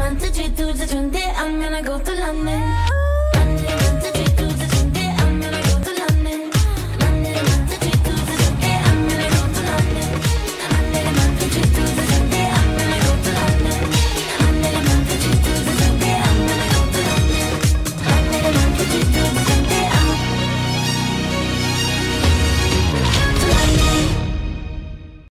1, 2, 3, 2, 20, I'm gonna go to London.